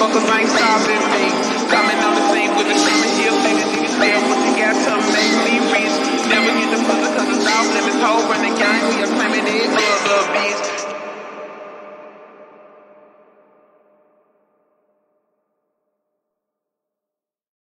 motherfuckers ain't stopping me. Coming on the scene with a summer hill, niggas sell what you got to make me rich. Never get the pussy cause it's off limits. Whole run the game, we are claiming it, little bitch.